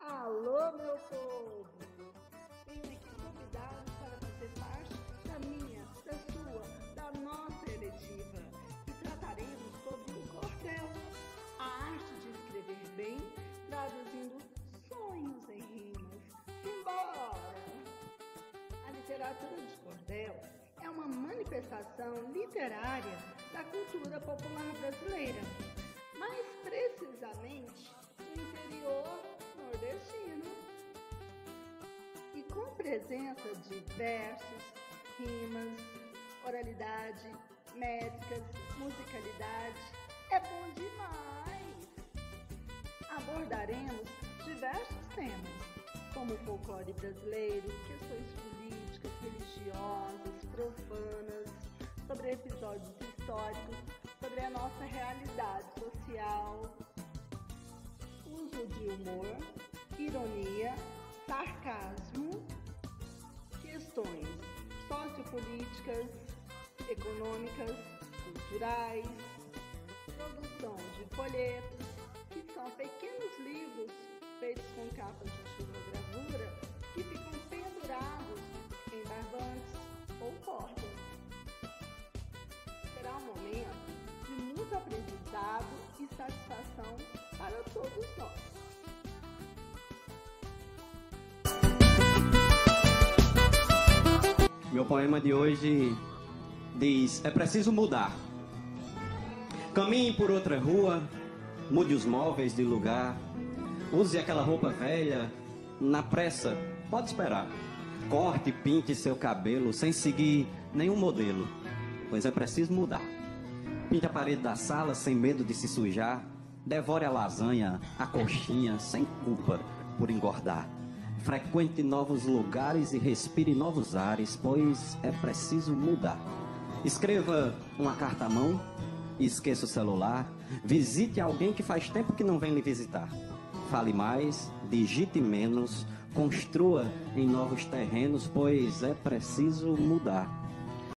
Alô, meu povo! Venho aqui convidá-los para fazer parte da minha, da sua, da nossa eletiva. E trataremos sobre o cordel, a arte de escrever bem, traduzindo sonhos em rimas. Simbora! A literatura de cordel é uma manifestação literária da cultura popular brasileira, mais precisamente no interior nordestino, e com presença de versos, rimas, oralidade, métricas, musicalidade. É bom demais! Abordaremos diversos temas, como o folclore brasileiro, questões políticas, religiosas, profanas, sobre episódios históricos, sobre a nossa realidade social, uso de humor, ironia, sarcasmo, questões sociopolíticas, econômicas, culturais, produção de folhetos, que são pequenos livros feitos com capas de xilogravura que ficam pendurados em barbantes ou cordas. Será um momento de muito aprendizado e satisfação para todos nós. Meu poema de hoje diz: é preciso mudar. Caminhe por outra rua, mude os móveis de lugar, use aquela roupa velha, na pressa, pode esperar. Corte e pinte seu cabelo sem seguir nenhum modelo, pois é preciso mudar. Pinte a parede da sala sem medo de se sujar, devore a lasanha, a coxinha, sem culpa por engordar. Frequente novos lugares e respire novos ares, pois é preciso mudar. Escreva uma carta à mão e esqueça o celular. Visite alguém que faz tempo que não vem lhe visitar. Fale mais, digite menos, construa em novos terrenos, pois é preciso mudar.